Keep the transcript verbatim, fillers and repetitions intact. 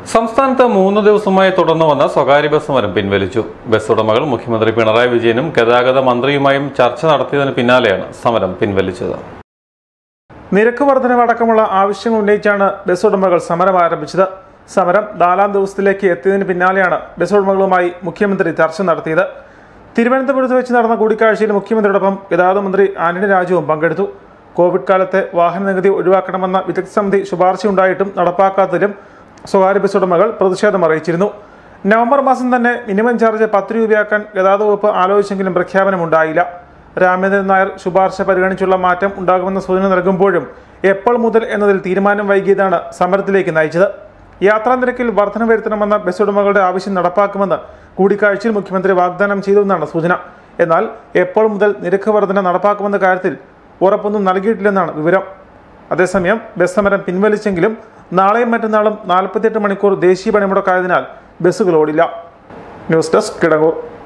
സംസ്ഥാനത്ത് മൂന്ന് ദിവസമായി തുടർന്നു വന്ന സ്വകാര്യ ബസ് സമരം പിൻവലിച്ചു. ബസ് ഉടമകൾ മുഖ്യമന്ത്രി പിണറായി വിജയനും ഗതാഗത മന്ത്രിയുമായും ചർച്ച നടത്തിയതിന് പിന്നാലെയാണ് സമരം പിൻവലിച്ചത്. നിരക്ക് വർധനവടക്കമുള്ള ആവശ്യങ്ങൾ ഉന്നയിച്ചാണ് ബസ് ഉടമകൾ സമരം ആരംഭിച്ചത്. സമരം നാലാം ദിവസത്തിലേക്ക് എത്തിയതിന് പിന്നാലെയാണ് ബസ് ഉടമകളുമായി മുഖ്യമന്ത്രി ചർച്ച നടത്തിയത്. തിരുവനന്തപുരത്ത് വെച്ച് നടന്ന കൂടിക്കാഴ്ചയിൽ മുഖ്യമന്ത്രിയോടൊപ്പം ഗതാഗത മന്ത്രി ആന്റണി രാജുവും പങ്കെടുത്തു. കോവിഡ് കാലത്തെ വാഹന നികുതി ഒഴിവാക്കണമെന്ന വിദഗ്ധ സമിതി ശുപാർശയുണ്ടായിട്ടും നടപ്പാക്കാത്തതിലും സ്വകാര്യ ബസ് ഉടമകൾ പ്രതിഷേധം അറിയിച്ചിരുന്നു. നവംബർ മാസം തന്നെ മിനിമം ചാർജ് പത്ത് രൂപയാക്കാൻ ഗതാഗത വകുപ്പ് ആലോചിച്ചെങ്കിലും പ്രഖ്യാപനമുണ്ടായില്ല. രാമേന്ദ്രൻ നായർ ശുപാർശ പരിഗണിച്ചുള്ള മാറ്റം ഉണ്ടാകുമെന്ന സൂചന നൽകുമ്പോഴും എപ്പോൾ മുതൽ എന്നതിൽ തീരുമാനം വൈകിയതാണ് സമരത്തിലേക്ക് നയിച്ചത്. യാത്രാ നിരക്കിൽ വർധന വരുത്തണമെന്ന ബസ് ഉടമകളുടെ ആവശ്യം നടപ്പാക്കുമെന്ന് കൂടിക്കാഴ്ചയിൽ മുഖ്യമന്ത്രി വാഗ്ദാനം ചെയ്തുവെന്നാണ് സൂചന. എന്നാൽ എപ്പോൾ മുതൽ നിരക്ക് വർധന നടപ്പാക്കുമെന്ന കാര്യത്തിൽ ഉറപ്പൊന്നും നൽകിയിട്ടില്ലെന്നാണ് വിവരം. അതേസമയം ബസ് സമരം പിൻവലിച്ചെങ്കിലും നാളെയും മറ്റന്നാളും നാൽപ്പത്തിയെട്ട് മണിക്കൂർ ദേശീയ പണിമുടക്കായതിനാൽ ബസ്സുകൾ ഓടില്ല. News desk Kidangoor.